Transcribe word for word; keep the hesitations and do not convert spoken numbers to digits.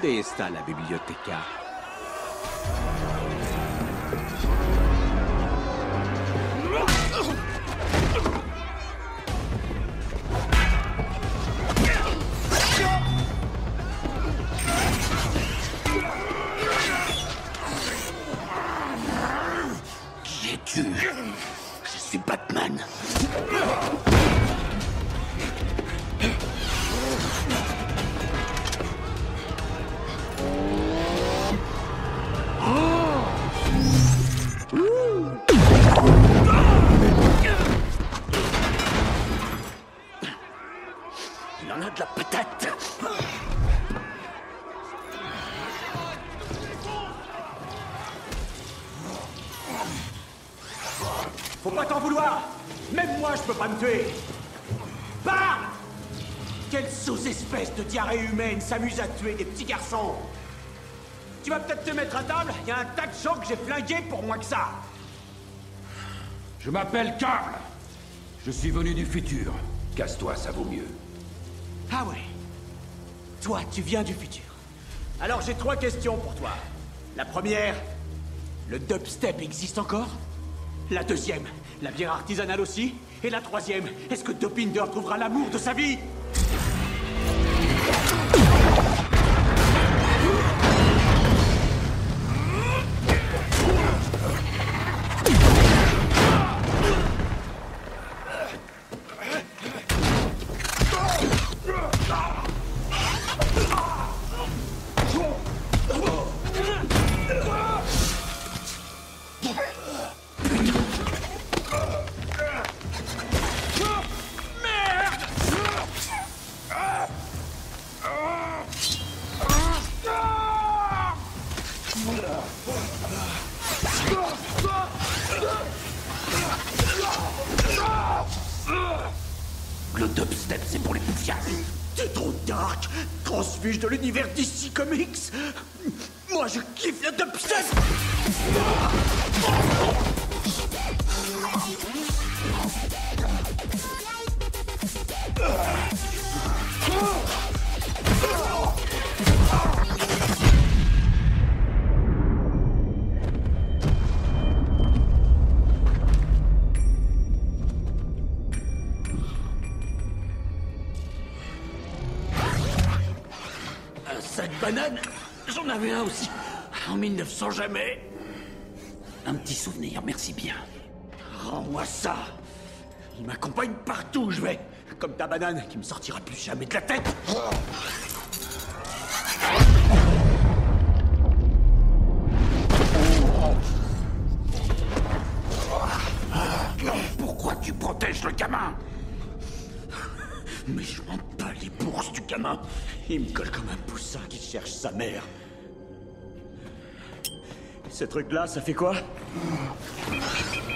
¿Dónde está la biblioteca? Qui es-tu? Je suis Batman. Il en a de la patate. Faut pas t'en vouloir. Même moi, je peux pas me tuer. Parle! Quelle sous-espèce de diarrhée humaine s'amuse à tuer des petits garçons? Tu vas peut-être te mettre à table. Il y a un tas de gens que j'ai flingués pour moins que ça. Je m'appelle Karl. Je suis venu du futur. Casse-toi, ça vaut mieux. Ah ouais. Toi, tu viens du futur. Alors j'ai trois questions pour toi. La première, le dubstep existe encore? La deuxième, la bière artisanale aussi? Et la troisième, est-ce que Dopinder trouvera l'amour de sa vie? Le dubstep, c'est pour les poufias. T'es trop dark, transfuge de l'univers D C Comics. Moi, je kiffe le dubstep. Un sac banane? J'en avais un aussi. En mille neuf cents jamais. Un petit souvenir, merci bien. Rends-moi ça. Il m'accompagne partout où je vais. Comme ta banane qui me sortira plus jamais de la tête. Pourquoi tu protèges le gamin? Mais je m'en bats les bourses du gamin. Il me colle comme un poussin qui cherche sa mère. Ce truc-là, ça fait quoi?